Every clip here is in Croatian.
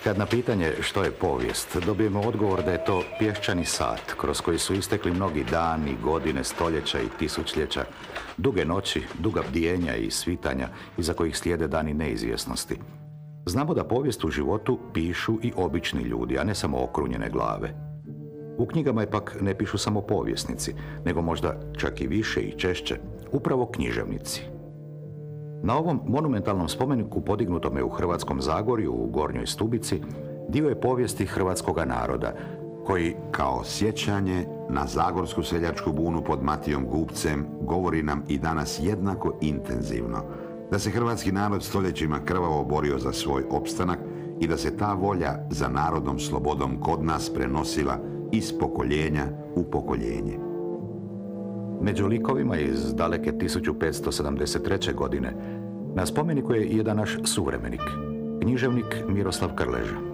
Kad na pitanje što je povijest, dobijemo odgovor da je to pješčani sat kroz koji su istekli mnogi dani, godine, stoljeća i tisućljeća, duge noći, duga bdijenja i svitanja iza kojih slijede dani neizvjesnosti. Znamo da povijest u životu pišu i obični ljudi, a ne samo okrunjene glave. U knjigama je pak ne pišu samo povjesnici, nego možda čak i više i češće upravo književnici. Na ovom monumentalnom spomeniku podignutome u Hrvatskom Zagorju u Gornjoj Stubici dio je povijesti hrvatskoga naroda koji, kao sjećanje na zagorsku seljačku bunu pod Matijom Gubcem, govori nam i danas jednako intenzivno da se hrvatski narod stoljećima krvavo borio za svoj opstanak i da se ta volja za narodnom slobodom kod nas prenosila iz pokoljenja u pokoljenje. Među likovima iz daleke 1573. godine na spomeniku je jedan naš suvremenik, književnik Miroslav Krleža.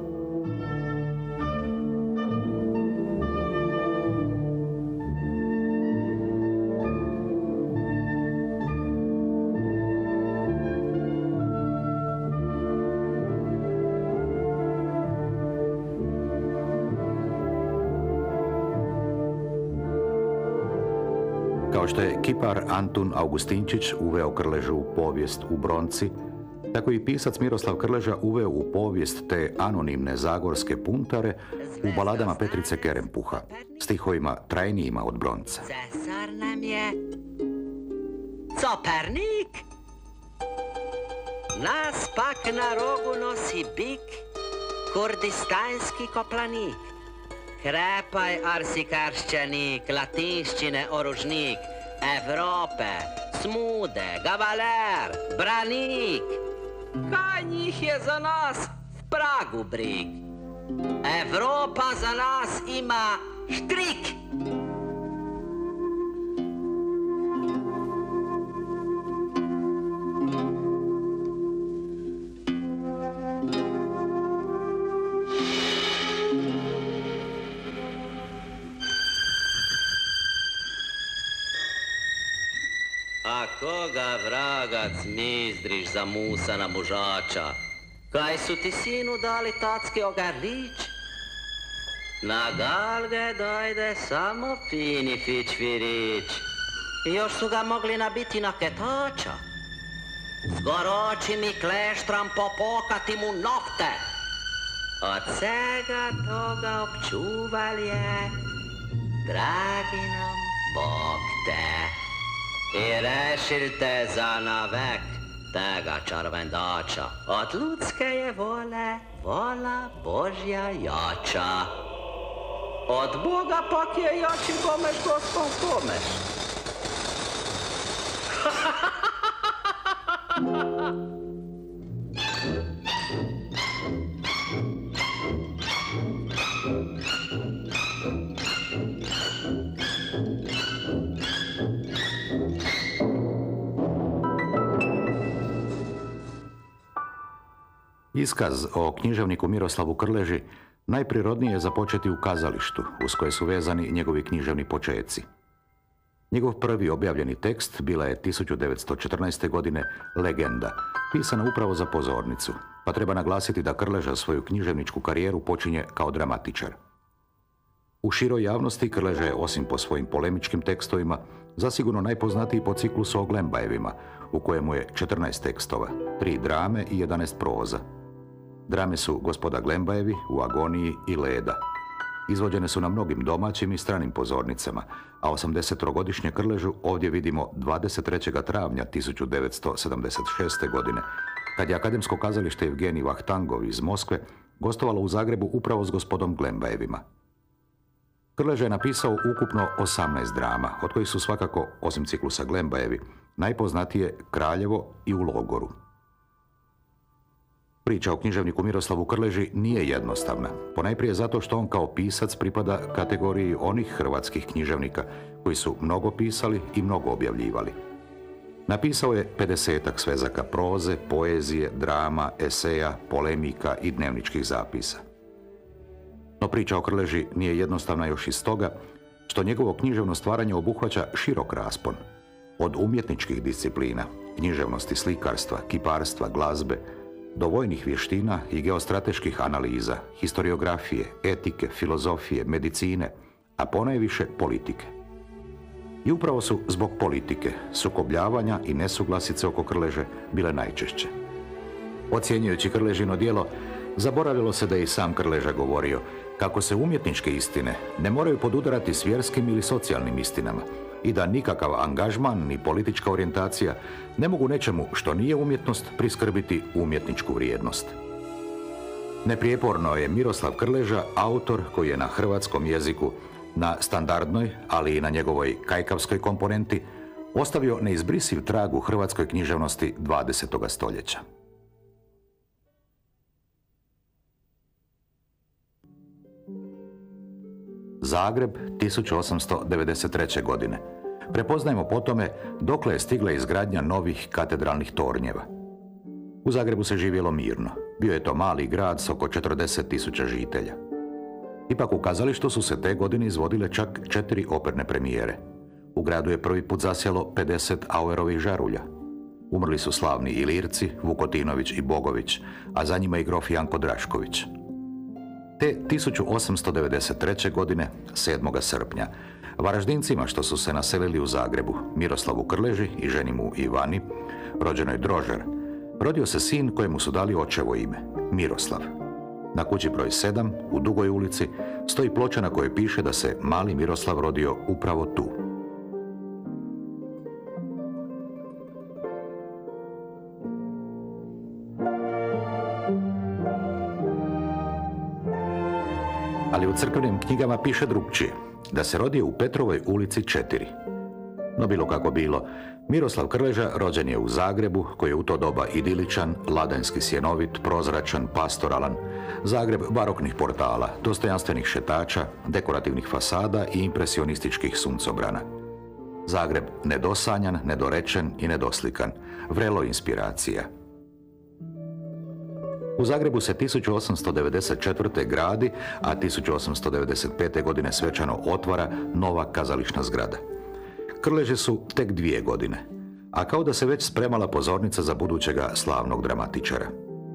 Kao što je kipar Antun Augustinčić uveo Krležu u povijest u Bronci, tako i pisac Miroslav Krleža uveo u povijest te anonimne zagorske puntare u baladama Petrice Kerempuha, stihovima trajnijima od Bronca. Cesar nam je Copernik, nas pak na rogu nosi bik, kurdistanski koplanik. Krepaj arsikaršćanik, latinščine oružnik, Evrope, smude, gavaler, branik. Kaj njih je za nas v Pragu brig? Evropa za nas ima štrik. A koga vragac mizdriš za musa na mužača? Kaj su ti sinu dali tacki ogarlić? Na galge dojde samo fini fičvirić. Još su ga mogli nabiti na ketača. S goročim i kleštram popokati mu nokte. Od svega toga občuval je, dragi nam Bog te. I rešil te za navek tega čarvendača. Od ljudske je vole, vola Božja jača. Od Boga pak je jači komeš, Gospod komeš. Iskaz o književniku Miroslavu Krleži najprirodnije je započeti u kazalištu, uz koje su vezani njegovi književni počeci. Njegov prvi objavljeni tekst bila je 1914. godine Legenda, pisana upravo za pozornicu, pa treba naglasiti da Krleža svoju književničku karijeru počinje kao dramatičar. U široj javnosti Krleža je, osim po svojim polemičkim tekstovima, zasigurno najpoznatiji po ciklusu o Glembajevima, u kojemu je 14 tekstova, 3 drame i 11 proza. Drame su Gospoda Glembajevi, U agoniji i Leda. Izvođene su na mnogim domaćim i stranim pozornicama, a 80-godišnje Krležu ovdje vidimo 23. travnja 1976. godine, kad je Akademsko kazalište Evgenij Vahtangov iz Moskve gostovalo u Zagrebu upravo s Gospodom Glembajevima. Krleža je napisao ukupno 18 drama, od kojih su svakako, osim ciklusa Glembajevi, najpoznatije Kraljevo i U logoru. Priča o književniku Miroslavu Krleži nije jednostavna, ponajprije zato što on kao pisac pripada kategoriji onih hrvatskih književnika koji su mnogo pisali i mnogo objavljivali. Napisao je 50-ak svezaka proze, poezije, drama, eseja, polemika i dnevničkih zapisa. No priča o Krleži nije jednostavna još iz toga što njegovo književno stvaranje obuhvaća širok raspon, od umjetničkih disciplina, književnosti, slikarstva, kiparstva, glazbe, do vojnih vještina i geostrateških analiza, historiografije, etike, filozofije, medicine, a ponajviše politike. I upravo su zbog politike, sukobljavanja i nesuglasice oko Krleže bile najčešće. Ocjenjujući Krležino djelo, zaboravilo se da je i sam Krleža govorio kako se umjetničke istine ne moraju podudarati s vjerskim ili socijalnim istinama i da nikakav angažman ni politička orijentacija ne mogu nečemu što nije umjetnost priskrbiti umjetničku vrijednost. Neprijeporno je Miroslav Krleža autor koji je na hrvatskom jeziku, na standardnoj, ali i na njegovoj kajkavskoj komponenti, ostavio neizbrisiv trag u hrvatskoj književnosti 20. stoljeća. Zagreb, 1893. godine. Prepoznajemo po tome dokle je stigla izgradnja novih katedralnih tornjeva. U Zagrebu se živjelo mirno. Bio je to mali grad s oko 40.000 žitelja. Ipak u kazalištu su se te godine izvodile čak 4 operne premijere. U gradu je prvi put zasjelo 50 Auerovih žarulja. Umrli su slavni Ilirci, Vukotinović i Bogović, a za njima i grof Janko Drašković. Te 1893. godine, 7. srpnja, Varaždincima što su se naselili u Zagrebu, Miroslavu Krleži i ženi mu Ivani, rođenoj Drožar, rodio se sin kojemu su dali očevo ime, Miroslav. Na kući broj 7, u Dugoj ulici, stoji ploča na kojoj piše da se mali Miroslav rodio upravo tu. Ali u crkvenim knjigama piše drugčije, da se rodio u Petrovoj ulici 4. No bilo kako bilo, Miroslav Krleža rođen je u Zagrebu, koji je u to doba idiličan, ladanjski sjenovit, prozračan, pastoralan, Zagreb baroknih portala, dostojanstvenih šetača, dekorativnih fasada i impresionističkih suncobrana. Zagreb nedosanjan, nedorečen i nedoslikan, vrelo inspiracija. U Zagrebu se 1894. gradi, a 1895. godine svečano otvara nova kazališna zgrada. Krleži su tek 2 godine, a kao da se već spremala pozornica za budućega slavnog dramatičara.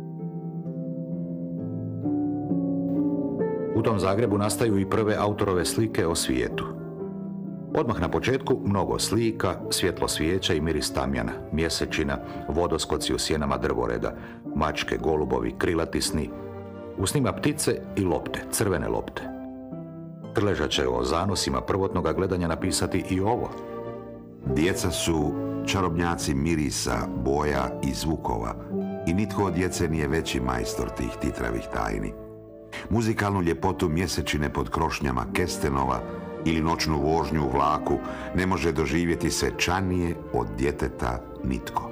U tom Zagrebu nastaju i prve autorove slike o svijetu. Odmah na početku mnogo slika, svjetlo svijeća i miris tamjana, mjesečina, vodoskoci u sjenama drvoreda, mačke, golubovi, krilati sni. U snima ptice i lopte, crvene lopte. Krleža će o zanosima prvotnoga gledanja napisati i ovo. Djeca su čarobnjaci mirisa, boja i zvukova i nitko od djece nije veći majstor tih titravih tajni. Muzikalnu ljepotu mjesečine pod krošnjama kestenova ili noćnu vožnju u vlaku ne može doživjeti svečanije od djeteta nitko.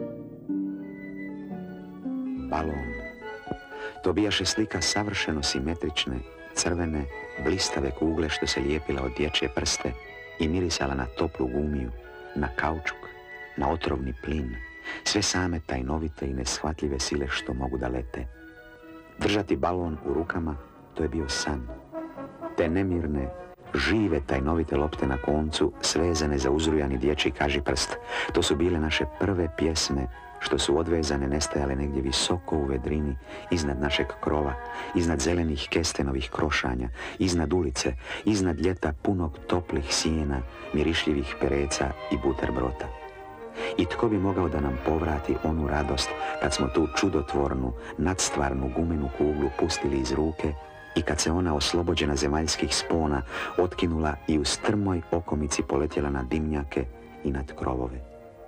Balon. To bijaše slika savršeno simetrične, crvene, blistave kugle što se lijepila od dječje prste i mirisala na toplu gumiju, na kaučuk, na otrovni plin, sve same tajnovite i neshvatljive sile što mogu da lete. Držati balon u rukama, to je bio san. Te nemirne, žive tajnovite lopte na koncu, svezane za uzrujani dječji kažiprst, to su bile naše prve pjesme, što su odvezane nestajale negdje visoko u vedrini, iznad našeg krova, iznad zelenih kestenovih krošanja, iznad ulice, iznad ljeta punog toplih sjena, mirišljivih pereca i buterbrota. I tko bi mogao da nam povrati onu radost kad smo tu čudotvornu, nadstvarnu gumenu kuglu pustili iz ruke i kad se ona oslobođena zemaljskih spona otkinula i u strmoj okomici poletjela na dimnjake i nad krovove.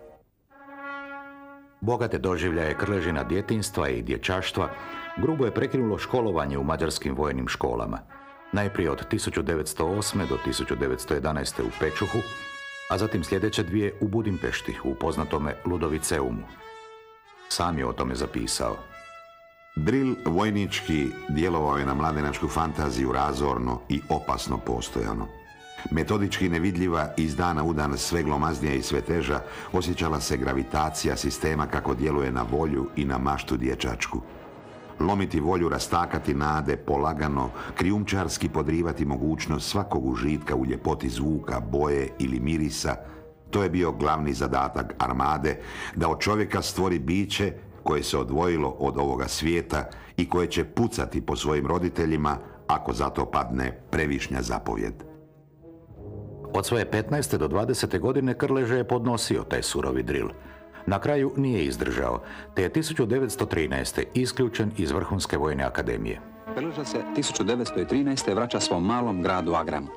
Bogate doživljaje Krležina djetinjstva i dječaštva grubo je prekinulo školovanje u mađarskim vojnim školama. Najprije od 1908. do 1911. u Pečuhu, a zatim sljedeće 2 u Budimpešti, u poznatome Ludoviceumu. Sam je o tome zapisao. Dril vojnički djelovao je na mladenačku fantaziju razorno i opasno postojano. Metodički nevidljiva, iz dana u dan sve glomaznija i sve teža, osjećala se gravitacija sistema kako djeluje na volju i na maštu dječačku. Lomiti volju, rastakati nade, polagano, krijumčarski podrivati mogućnost svakog užitka u ljepoti zvuka, boje ili mirisa, to je bio glavni zadatak armade, da od čovjeka stvori biće koje se odvojilo od ovoga svijeta i koje će pucati po svojim roditeljima ako zato padne previšnja zapovjed. Od svoje 15. do 20. godine Krleža je podnosio taj surovi dril. Na kraju nije izdržao, te je 1913. isključen iz Vrhunske vojne akademije. Krleža se 1913. vraća svom malom gradu Agramu.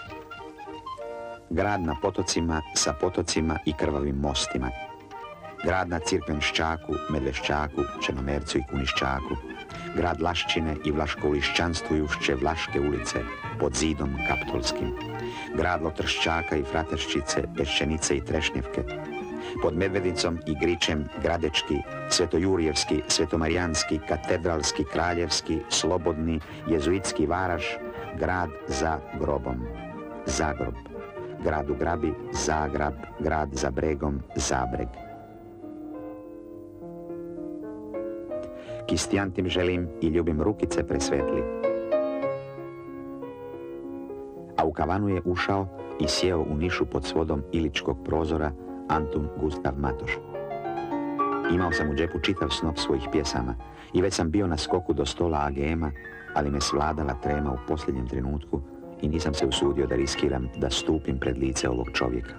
Grad na potocima, sa potocima i krvavim mostima. Grad na Cirkvenščaku, Medveščaku, Črnomercu i Kuniščaku. Grad Laščine i Vlaško-Lišćanstvujušće Vlaške ulice pod zidom Kaptolskim. Grad Lotrščaka i Frateščice, Peščenice i Trešnjevke. Pod Medvednicom i Gričem Gradečki, Svetojurjevski, Svetomarijanski, Katedralski, Kraljevski, Slobodni, Jezuitski Varaš, grad za grobom, Zagrob. Grad u Grabi, Zagrab, grad za bregom, Zabreg. Kistijantim želim i ljubim rukice presvetli. A u kavanu je ušao i sjeo u nišu pod svodom iličkog prozora Antun Gustav Matoš. Imao sam u džepu čitav snop svojih pjesama i već sam bio na skoku do stola AGM-a, ali me svladala trema u posljednjem trenutku i nisam se usudio da riskiram da stupim pred lice ovog čovjeka.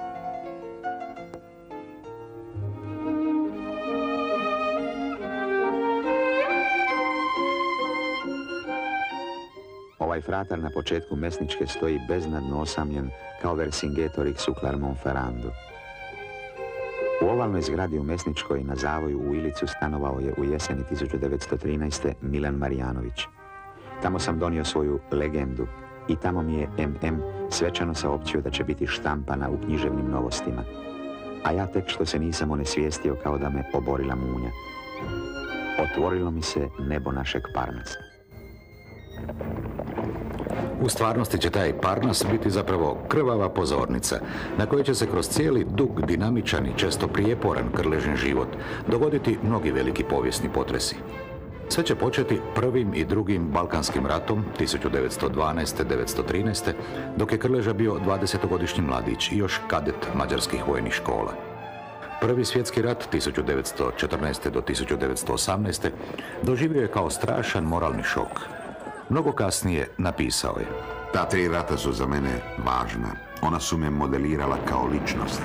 Ovaj fratar na početku Mesničke stoji beznadno osamljen kao Vercingetorix u Clermont-Ferrandu. U ovalnoj zgradi u Mesničkoj na zavoju u Ilicu stanovao je u jeseni 1913. Milan Marijanović. Tamo sam donio svoju legendu i tamo mi je MM svečano saopćio da će biti štampana u književnim novostima. A ja tek što se nisam onesvijestio kao da me oborila munja. Otvorilo mi se nebo našeg Parnasa. U stvarnosti će taj Parnas biti zapravo krvava pozornica, na kojoj će se kroz cijeli dug, dinamičan i često prijeporan Krležin život dogoditi mnogi veliki povijesni potresi. Sve će početi prvim i drugim Balkanskim ratom 1912-1913, dok je Krleža bio 20-godišnji mladić i još kadet mađarskih vojnih škola. Prvi svjetski rat 1914. do 1918. doživio je kao strašan moralni šok. Mnogo kasnije napisao je: Ta 3 rata su za mene važna. Ona su me modelirala kao ličnost.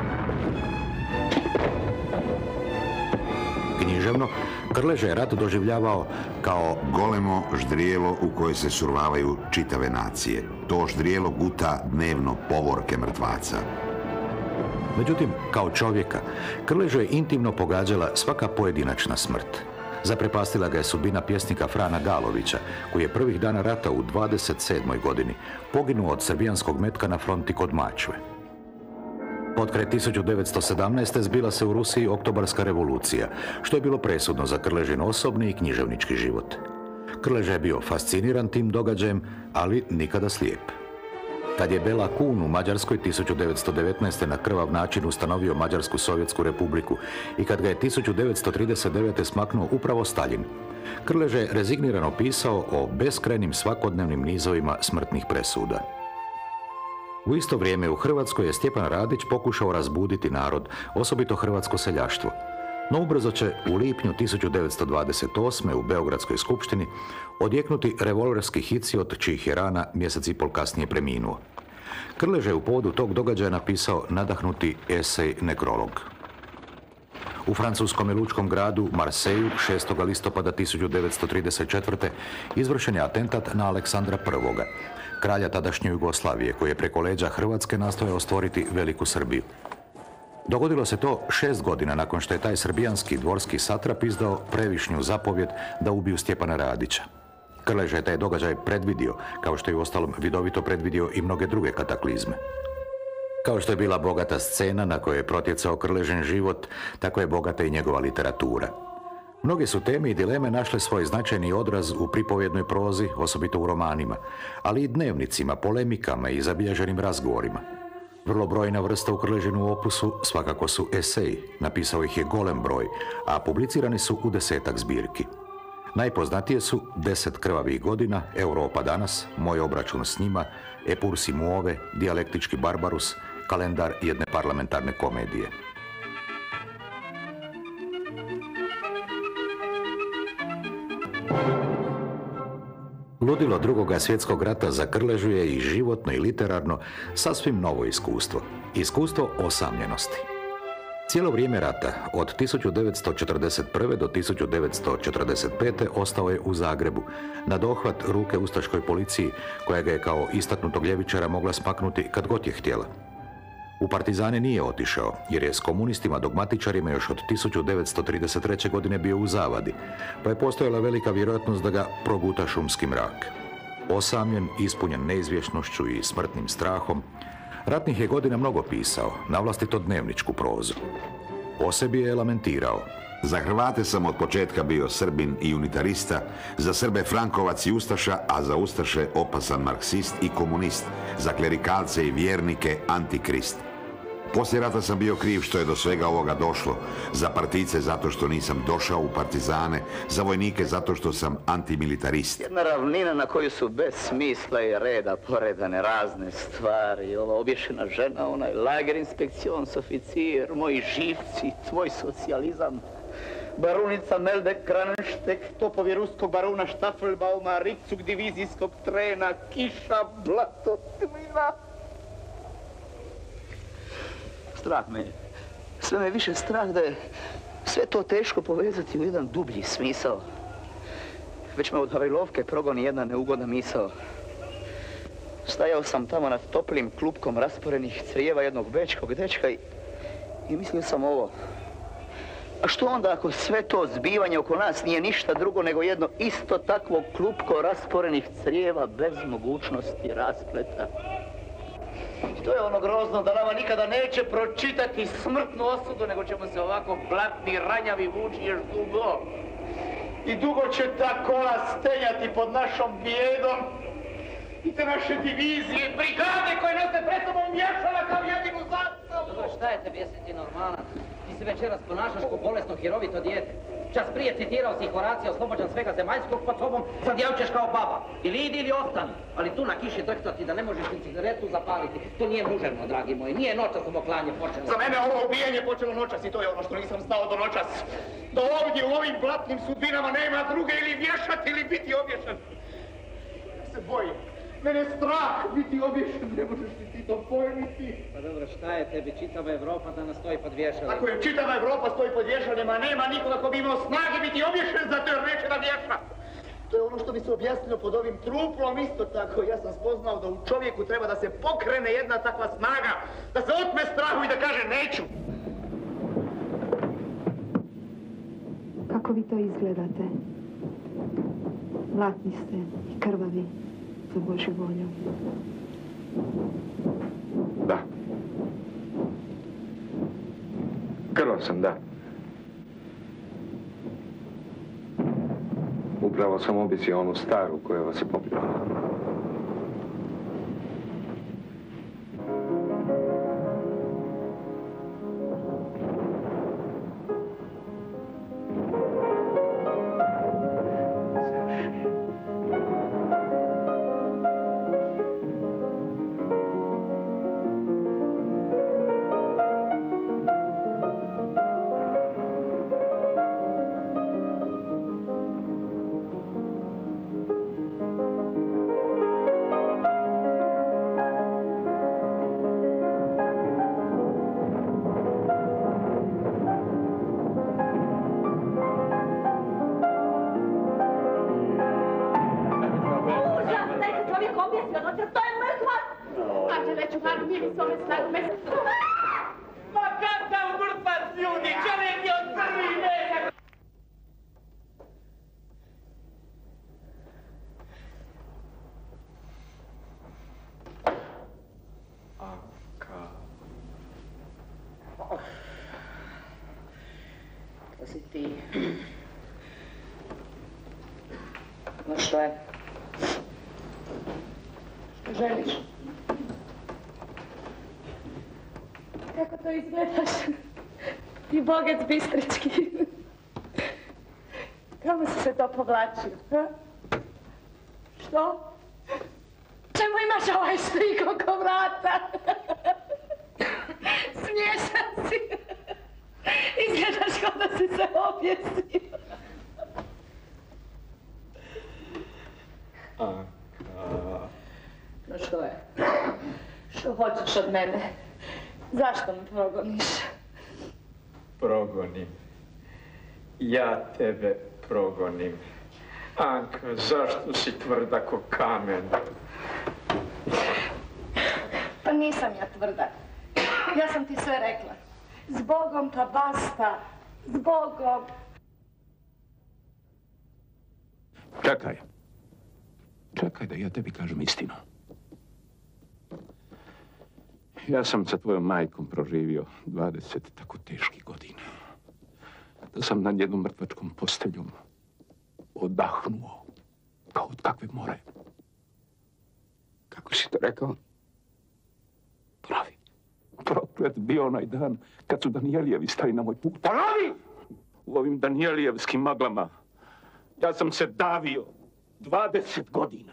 Književno, Krleža je rat doživljavao kao golemo ždrijelo u koje se survavaju čitave nacije. To ždrijelo guta dnevno povorke mrtvaca. Međutim, kao čovjeka, Krležu je intimno pogađala svaka pojedinačna smrt. Zaprepastila ga je sudbina pjesnika Frana Galovića, koji je prvih dana rata u 27. godini poginuo od srbijanskog metka na fronti kod Mačve. Potkraj 1917. zbila se u Rusiji Oktobarska revolucija, što je bilo presudno za Krležin osobni i književnički život. Krleža je bio fasciniran tim događajem, ali nikada slijep. Kad je Bela Kun u Mađarskoj 1919. na krvav način ustanovio Mađarsku sovjetsku republiku i kad ga je 1939. smaknuo upravo Staljin, Krleža je rezignirano pisao o beskrajnim svakodnevnim nizovima smrtnih presuda. U isto vrijeme u Hrvatskoj je Stjepan Radić pokušao razbuditi narod, osobito hrvatsko seljaštvo. No ubrzo će u lipnju 1928. u Beogradskoj skupštini odjeknuti revolverski hici od čijih je rana mjesec i pol kasnije preminuo. Krleža je u povodu tog događaja napisao nadahnuti esej Nekrolog. U francuskom i lučkom gradu Marseju 6. listopada 1934. izvršen je atentat na Aleksandra I, kralja tadašnje Jugoslavije, koji je preko leđa Hrvatske nastojao stvoriti Veliku Srbiju. Dogodilo se to 6 godina nakon što je taj srbijanski dvorski satrap izdao previšnju zapovjed da ubiju Stjepana Radića. Krleža je taj događaj predvidio, kao što je uostalom vidovito predvidio i mnoge druge kataklizme. Kao što je bila bogata scena na kojoj je protjecao Krležin život, tako je bogata i njegova literatura. Mnoge su teme i dileme našle svoj značajni odraz u pripovjednoj prozi, osobito u romanima, ali i dnevnicima, polemikama i zabilježenim razgovorima. Vrlo brojna vrsta u Krležinu opusu svakako su eseji, napisao ih je golem broj, a publicirani su u 10-ak zbirki. Najpoznatije su 10 krvavih godina, Europa danas, Moj obračun s njima, Epursi muove, Dijalektički barbarus, Kalendar jedne parlamentarne komedije. Ludilo Drugoga svjetskog rata za Krležu je i životno i literarno sasvim novo iskustvo. Iskustvo osamljenosti. Cijelo vrijeme rata, od 1941. do 1945. ostao je u Zagrebu, na dohvat ruke ustaškoj policiji, koja ga je kao istaknutog ljevičara mogla smaknuti kad god je htjela. U partizane nije otišao, jer je s komunistima dogmatičarima još od 1933. godine bio u zavadi, pa je postojala velika vjerojatnost da ga proguta šumski mrak. Osamljen, ispunjen neizvjesnošću i smrtnim strahom, ratnih je godina mnogo pisao, navlastito dnevničku prozu. O sebi je lamentirao. Za Hrvate sam od početka bio Srbin i unitarista, za Srbe Frankovac i Ustaša, a za Ustaše opasan marksist i komunist, za klerikalce i vjernike antikrist. Poslije rata sam bio kriv što je do svega ovoga došlo, za partijce zato što nisam došao u partizane, za vojnike zato što sam antimilitarist. Jedna ravnina na koju su bez smisla i reda poredane razne stvari, ova obješena žena, onaj lager inspekcijons oficir, moji živci, tvoj socijalizam, barunica Melde Kranštek, topovi ruskog baruna Štafelbauma, rikcuk divizijskog trena, kiša, blato, tmina. Strah me je. Sve me više strah da je sve to teško povezati u jedan dublji smisao. Već me od Havrilovke progoni jedna neugodna misao. Stajao sam tamo nad toplim klupkom rasporenih crijeva jednog bečkog dečka i mislio sam ovo. A što onda ako sve to zbivanje oko nas nije ništa drugo nego jedno isto takvo klupko rasporenih crijeva bez mogućnosti raspleta? I to je ono grozno da nama nikada neće pročitati smrtnu osudu, nego ćemo se ovako blatni, ranjavi vući još dugo. I dugo će ta kola stenjati pod našom bijedom. I te naše divizije, brigade koje nas se pred tobom vješala kao jedinu zastavu. Dobro, šta je tebi, jesi ti normalan? Ti se večeras ponašaš ko bolesno, hirovito dijete. Čas prije citirao si Horacija, oslobođen svega zemaljskog pod sobom, sad javčeš kao baba. Ili idi ili ostani. Ali tu na kiši drhtati da ne možeš ni cigaretu zapaliti. To nije muževno, dragi moji. Nije noćas omoklanje počelo. Za mene ovo ubijanje počelo noćas i to je ono što nisam znao do noćas. Da ovdje u ovim blatnim sudbinama nema druge ili vješati ili biti obješan. Ja se bojim. Mene strah biti obješen, ne možeš li ti to pojmiti? Pa dobro, šta je tebi? Čitava Evropa danas stoji pod vješalima. Ako je čitava Evropa stoji pod vješalima, nema nikoga ko bi imao snage biti obješen zato jer neće da vješa. To je ono što bi se objasnilo pod ovim truplom isto tako. Ja sam spoznao da u čovjeku treba da se pokrene jedna takva snaga, da se otme strahu i da kaže neću. Kako vi to izgledate? Zlatni ste i krvavi. Za Božju volju. Da. Krvav sam, da. Upravo sam obisio onu staru koja vas je popila. To si ti. No što je? Što želiš? Kako to izgledaš? Ti bogec bistrički. Kamo si se to povlačio? Ha? Što? Čemu imaš ovaj štrik oko vrata? Smiješan si. Izgledaš kao da si se objesio. što je? Što hoćeš od mene? Zašto me progoniš? Progonim. Ja tebe progonim. Anka, zašto si tvrda ko kamen? Pa nisam ja tvrda. Ja sam ti sve rekla. Zbogom pa basta. Zbogom. Čekaj da ja tebi kažem istinu. Ja sam sa tvojom majkom proživio 20 tako teških godina. Da sam nad jednom mrtvačkom posteljom odahnuo kao od kakve more. Kako si to rekao? Pravi. Proklet bio onaj dan kad su Danijelijevi stali na moj put. Pravi! U ovim Danijelijevskim maglama ja sam se davio 20 godina.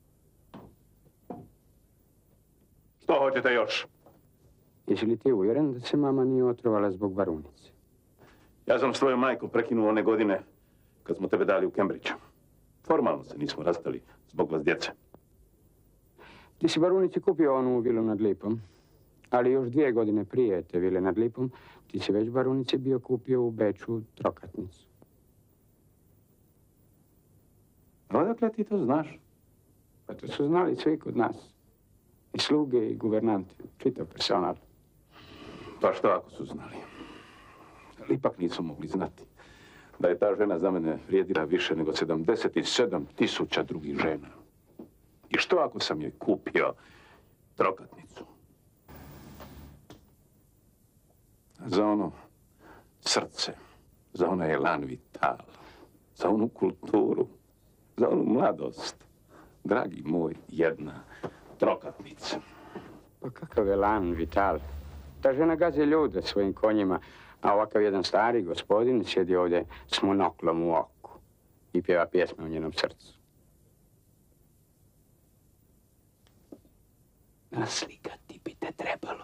Što hoćete još? Jesi li ti uvjeren da se mama nije otrovala zbog varunice? Ja sam s tvojom majkom prekinuo one godine kad smo tebe dali u Cambridge. Formalno se nismo rastali zbog vas djece. Ti si varunici kupio onu vilu nad Lipom, ali još 2 godine prije te vile nad Lipom ti si već varunici bio kupio u Beču trokatnicu. Odakle ti to znaš? Pa to su znali svi kod nas. I sluge, i guvernanti, čitav personal. Pa što ako su znali? Ali ipak nisu mogli znati da je ta žena za mene vrijedila više nego 77.000 drugih žena. I što ako sam joj kupio trokatnicu? Za ono srce, za onaj elan vital, za onu kulturu, za onu mladost. Dragi moj, jedna trokatnica. Pa kakav elan vital. Ta žena gazi ljude svojim konjima, a ovakav jedan stari gospodin sjedi ovdje s monoklom u oku i pjeva pjesme u njenom srcu. Naslikati bi te trebalo.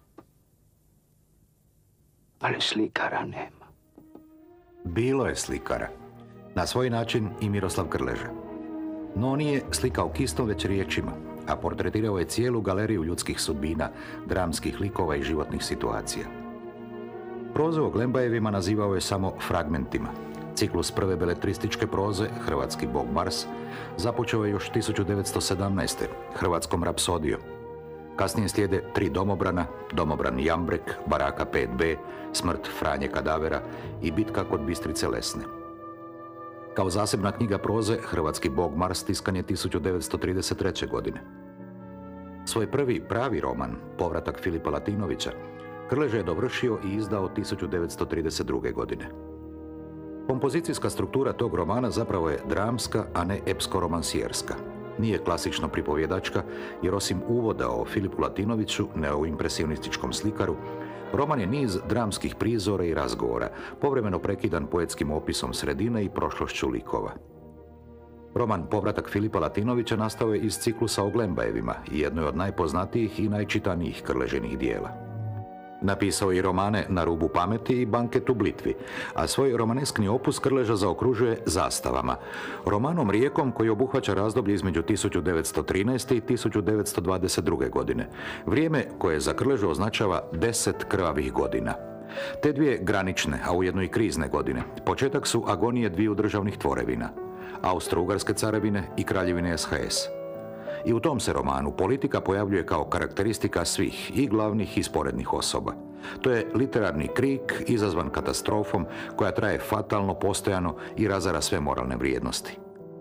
Ali slikara nema. Bilo je slikara. Na svoj način i Miroslav Krleža. No on nije slikao kistom, već riječima, a portretirao je cijelu galeriju ljudskih sudbina, dramskih likova i životnih situacija. Prozu o Glembajevima nazivao je samo fragmentima. Ciklus prve beletrističke proze, Hrvatski bog Mars, započeo je još 1917. Hrvatskom rapsodijom. Kasnije slijede 3 domobrana, domobran Jambrek, Baraka 5B, Smrt Franje Kadavera i Bitka kod Bistrice Lesne. Kao zasebna knjiga proze, Hrvatski bog Mars tiskan je 1933. godine. Svoj prvi pravi roman, Povratak Filipa Latinovića, Krleža je dovršio i izdao 1932. godine. Kompozicijska struktura tog romana zapravo je dramska, a ne epsko-romansijerska. Nije klasično pripovjedačka, jer osim uvoda o Filipu Latinoviću, neoimpresionističkom slikaru, roman je niz dramskih prizora i razgovora, povremeno prekidan poetskim opisom sredine i prošlošću likova. Roman Povratak Filipa Latinovića nastao je iz ciklusa o Glembajevima i jedno je od najpoznatijih i najčitanijih Krležinih dijela. Napisao je i romane Na rubu pameti i Banket u Blitvi, a svoj romaneskni opus Krleža zaokružuje zastavama. Romanom Rijekom koji obuhvaća razdoblje između 1913. i 1922. godine. Vrijeme koje za Krležu označava 10 krvavih godina. Te 2 granične, a ujedno i krizne godine, početak su agonije 2 državnih tvorevina, Austro-Ugarske carevine i Kraljevine SHS. I u tom se romanu politika pojavljuje kao karakteristika svih, i glavnih i sporednih osoba. To je literarni krik izazvan katastrofom koja traje fatalno, postojano i razara sve moralne vrijednosti.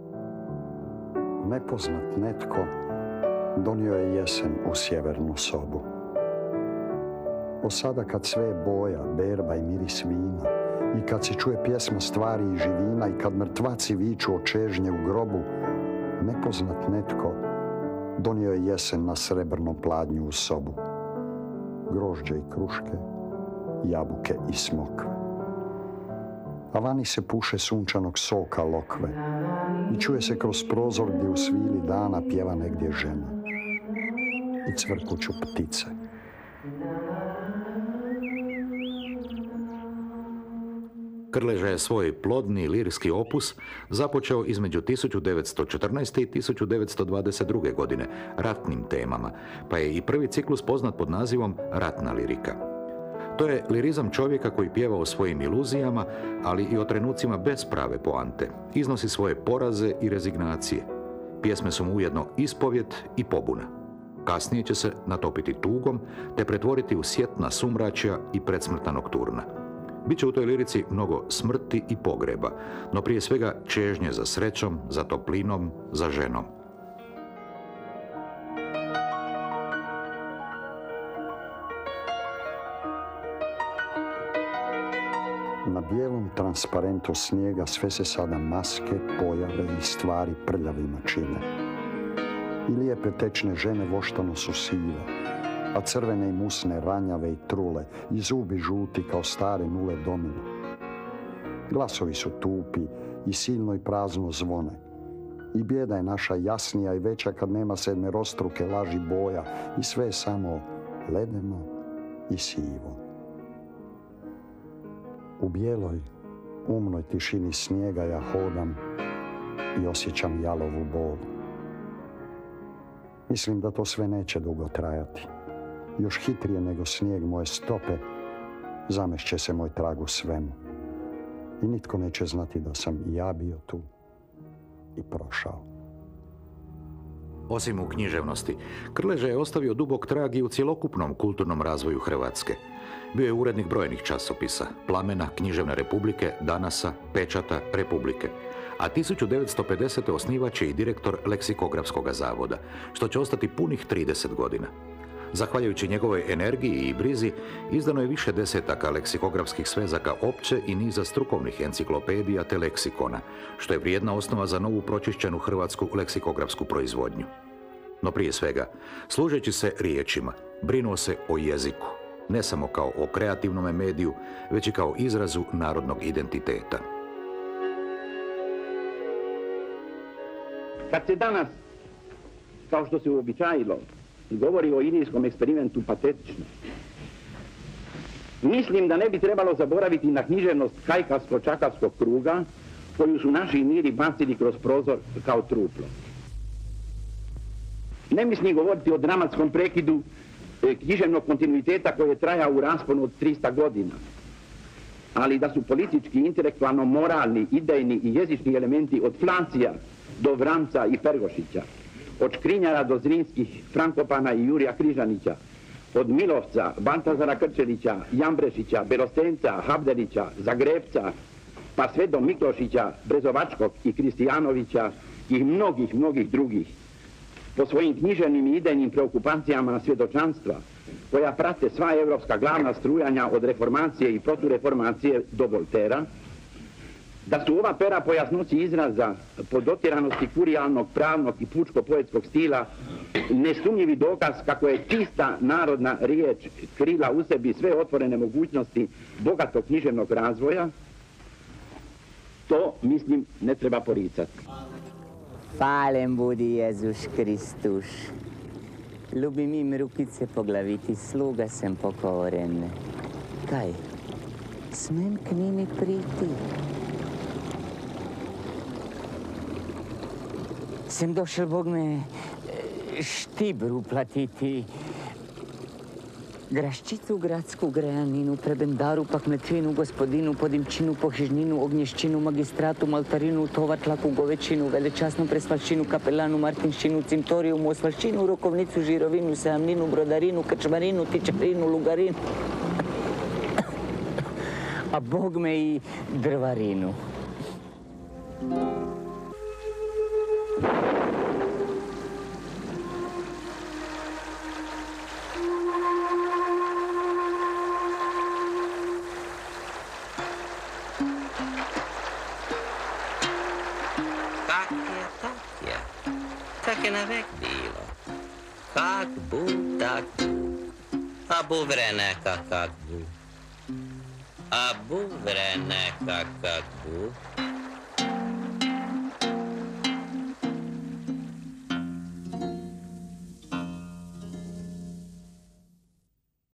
Nepoznat netko donio je jesen u sjevernu sobu. O sada kad sve je boja, berba i miris vina, i kad se čuje pjesma stvari i živina, i kad mrtvaci viču od čežnje u grobu, nepoznat netko donio je jesen na srebrnom pladnju u sobu. Grožđe i kruške, jabuke i smokve. A vani se puše sunčanog soka lokve i čuje se kroz prozor gdje u svili dana pjeva negdje žena i cvrkuću ptice. Krleža je svoj plodni lirski opus započeo između 1914. i 1922. godine ratnim temama, pa je i prvi ciklus poznat pod nazivom Ratna lirika. To je lirizam čovjeka koji pjeva o svojim iluzijama, ali i o trenucima bez prave poante. Iznosi svoje poraze i rezignacije. Pjesme su mu ujedno ispovjed i pobuna. Kasnije će se natopiti tugom te pretvoriti u sjetna sumračja i predsmrtna nokturna. Biće u toj lirici mnogo smrti i pogreba, no prije svega čežnje za srećom, za toplinom, za ženom. Na bijelom transparentu snijega sve se sada maske, pojave i stvari prljavima čine. I lijepe tečne žene voštano su sive, a crvene i musne ranjave i trule i zubi žuti kao stare nule domine. Glasovi su tupi i silno i prazno zvone. I bijeda je naša jasnija i veća kad nema sedmerostruke laži boja i sve je samo ledeno i sivo. U bijeloj, umnoj tišini snijega ja hodam i osjećam jalovu bol. Mislim da to sve neće dugo trajati. Još hitrije nego snijeg moje stope, zamešće se moj trag u svemu. I nitko neće znati da sam i ja bio tu i prošao. Osim u književnosti, Krleža je ostavio dubok trag i u cjelokupnom kulturnom razvoju Hrvatske. Bio je urednik brojnih časopisa, Plamena, Književne Republike, Danasa, Pečata, Republike. A 1950. osnivač je i direktor Leksikografskog zavoda, što će ostati punih 30 godina. Zahvaljujući njegovoj energiji i brizi, izdano je više desetaka leksikografskih svezaka opće i niza strukovnih enciklopedija te leksikona, što je vrijedna osnova za novu pročišćenu hrvatsku leksikografsku proizvodnju. No prije svega, služeći se riječima, brinuo se o jeziku, ne samo kao o kreativnom mediju, već i kao izrazu narodnog identiteta. Kad se danas, kao što se uobičajilo, govori o indijskom eksperimentu patetično, mislim da ne bi trebalo zaboraviti na književnost kajkavsko-čakavskog kruga, koju su naši miri bacili kroz prozor kao truplo. Ne mislim govoriti o dramatskom prekidu književnog kontinuiteta koji je trajao u rasponu od 300 godina, ali da su politički, intelektualno, moralni, idejni i jezični elementi od Flacija do Vramca i Pergošića, od Škrinjara do Zrinskih, Frankopana i Jurija Križanića, od Milovca, Baltazara Krčelića, Jambrešića, Berostenca, Habdelića, Zagrebca, pa sve do Miklošića, Brezovačkog i Kristijanovića i mnogih drugih, po svojim književnim i idejnim preokupacijama svjedočanstva, koja prate sva evropska glavna strujanja od reformacije i protureformacije do Voltera, da su ova pera po jasnoći izraza, po dotjeranosti kurijalnog, pravnog i pučko-poetskog stila nesumnjivi dokaz kako je čista narodna riječ krila u sebi sve otvorene mogućnosti bogatog književnog razvoja, to, mislim, ne treba poricati. Hvaljen budi Jezus Kristuš. Ljubim im rukice poglaviti, sluga sem pokoren. Kaj, smem k njimi priti? Sem došel Bog me štibru platiti. Graščicu, gradsku grejaninu, prebendaru, pak mlečinu, gospodinu, podimčinu, pohižninu, ognješčinu, magistratu, maltarinu, tovatlaku, govečinu, velečasnu presvalščinu, kapelanu, martinščinu, cimtoriju, osvalščinu, rokovnicu, žirovinu, seamninu, brodarinu, krčmarinu, tičarinu, lugarinu. A Bog me i drvarinu. Tak je navek bilo. Kak bu, tak bu. A bu vreneka kak bu. A bu vreneka kak bu.